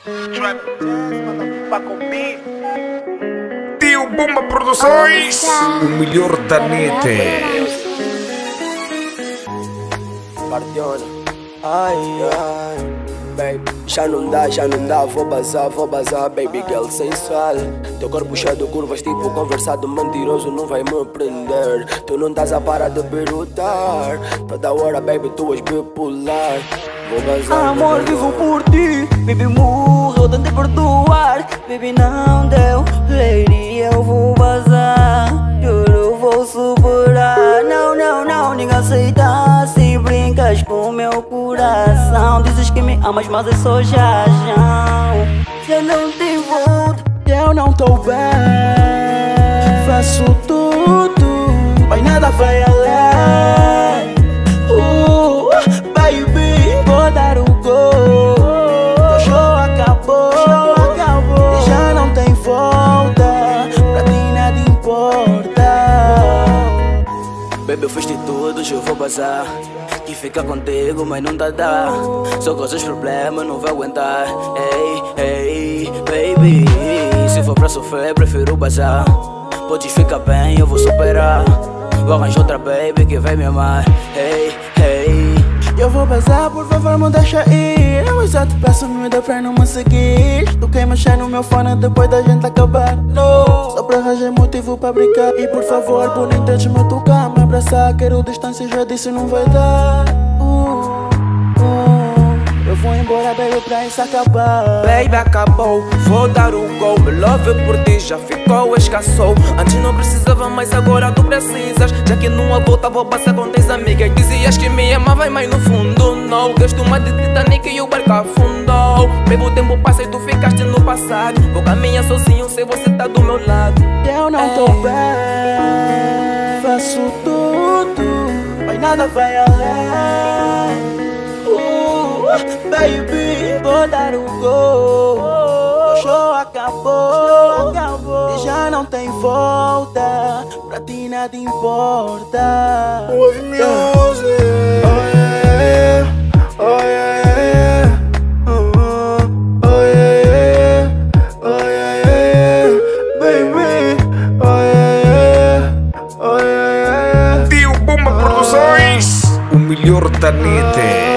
Tio Bomba Produções, o melhor da net. Partiona, ai, baby, já não dá, vou bazar, baby girl sensual. Teu corpo cheio de curvas, tipo conversado mentiroso, não vai me prender. Tu não estás a parar de perutar, toda hora, baby, tu és bipolar. Vou bazar, amor, vivo por ti, baby, morro, tentei perdoar, baby, não deu, lady, eu vou bazar, juro, vou superar. Não, ninguém aceita se brincas com meu coração. Dizes que me amas, mas é só jajão. Eu não te volto, eu não tô bem. Faço tudo, mas nada vai além. Baby, vou dar o gol. O show acabou, e já não tem volta. Pra ti nada importa. baby, eu fiz de tudo, eu vou bazar. Que fica contigo, mas não dá. Só com os problemas, não vai aguentar. Ei, baby, se for pra sofrer, prefiro bazar. Podes ficar bem, eu vou superar. Vou arranjar outra baby que vai me amar. Hey. Eu vou bazar, por favor, me deixa ir. Eu só te peço, me dá pra não me seguir. Tu quer mexer no meu fone depois da gente acabar. No. Só pra arranjar motivo pra brincar. E por favor, bonita, me tocar, me abraçar. Quero distância, já disse, não vai dar. Eu vou embora, baby, pra isso acabar. Baby, acabou, vou dar o gol. Me love por ti, já ficou, escassou. Antes não precisava, mas agora tu precisas. Já que numa volta vou passar com teus amigas. Dizias que me amava, mas no fundo não. Deste uma de Titanic e o barco afundou. Baby, o tempo passa e tu ficaste no passado. Vou caminhar sozinho, sei você tá do meu lado. Eu não tô bem, faço tudo, mas nada vai além. Baby, vou dar o gol. O show acabou, e já não tem volta. Pra ti nada importa. Oi, music. Tio Bomba Produções, o melhor da net.